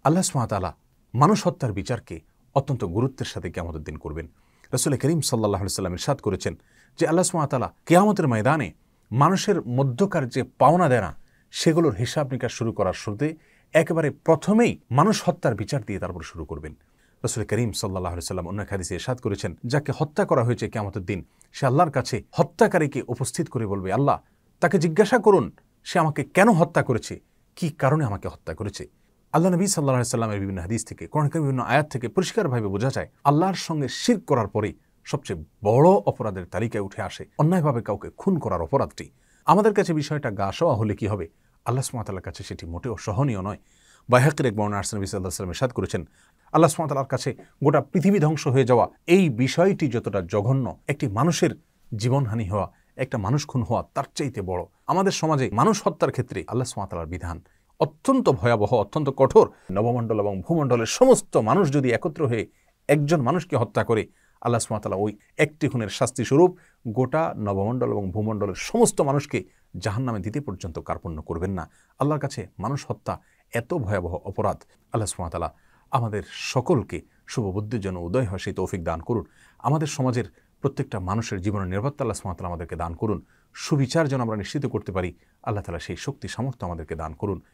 আল্লাহ সুবহানাহু ওয়া তাআলা মানুষ হত্যার বিচারকে অত্যন্ত গুরুত্বের সাথে কিয়ামতের দিন করবেন। রাসূল করিম সাল্লাল্লাহু আলাইহি ওয়াসাল্লাম ইরশাদ করেছেন যে আল্লাহ সুবহানাহু ওয়া তাআলা কিয়ামতের ময়দানে মানুষের মধ্যকার যে পাওনা দেনা সেগুলোর হিসাব নিকাশ শুরু করার শুরুতে একেবারে প্রথমেই মানুষ হত্যার বিচার দিয়ে তারপর শুরু করবেন। রাসূল করিম সাল্লাল্লাহু আলাইহি ওয়াসাল্লাম অন্য এক হাদিসে ইরশাদ করেছেন, যাকে হত্যা করা হয়েছে কিয়ামতের দিন সে আল্লাহর কাছে হত্যাকারীকে উপস্থিত করে বলবে, আল্লাহ তাকে জিজ্ঞাসা করুন সে আমাকে কেন হত্যা করেছে, কি কারণে আমাকে হত্যা করেছে। আল্লাহ নবী সাল্লাল্লাহু আলাইহি ওয়াসাল্লামের বিভিন্ন হাদিস থেকে, কোরআনের বিভিন্ন আয়াত থেকে পরিষ্কারভাবে বোঝা যায় আল্লাহর সঙ্গে শিরক করার পরে সবচেয়ে বড় অপরাধের তালিকায় উঠে আসে অন্যায়ভাবে কাউকে খুন করার অপরাধটি। আমাদের কাছে বিষয়টা গা সওয়া হলে কি হবে, আল্লাহ সুবহানাহু ওয়া তাআলার কাছে সেটি মোটেও সহনীয় নয়। বাইহাকির এক বর্ণনায় নবী সাল্লাল্লাহু আলাইহি ওয়াসাল্লাম ইরশাদ করেছেন, আল্লাহ সুবহানাহু ওয়া তাআলার কাছে গোটা পৃথিবী ধ্বংস হয়ে যাওয়া এই বিষয়টি যতটা জঘন্য, একটি মানুষের জীবনহানি হওয়া, একটা মানুষ খুন হওয়া তার চাইতে বড়। আমাদের সমাজে মানুষ হত্যার ক্ষেত্রে আল্লাহ সুবহানাহু ওয়া তাআলার বিধান অত্যন্ত ভয়াবহ, অত্যন্ত কঠোর। নবমণ্ডল এবং ভূমণ্ডলের সমস্ত মানুষ যদি একত্র হয়ে একজন মানুষকে হত্যা করে, আল্লাহ সুবহানাহু ওয়া তাআলা ওই একটি খুনের শাস্তি স্বরূপ গোটা নবমণ্ডল এবং ভূমণ্ডলের সমস্ত মানুষকে জাহান্নামে দিতে পর্যন্ত কার্পণ্য করবেন না। আল্লাহর কাছে মানুষ হত্যা এত ভয়াবহ অপরাধ। আল্লাহ সুবহানাহু ওয়া তাআলা আমাদের সকলকে শুভবুদ্ধির জন্য উদয় হয় সেই তৌফিক দান করুন। আমাদের সমাজের প্রত্যেকটা মানুষের জীবনের নিরাপত্তা আল্লাহ সুবহানাহু ওয়া তাআলা আমাদেরকে দান করুন। সুবিচার যেন আমরা নিশ্চিত করতে পারি, আল্লাহ তাআলা সেই শক্তি সামর্থ্য আমাদেরকে দান করুন।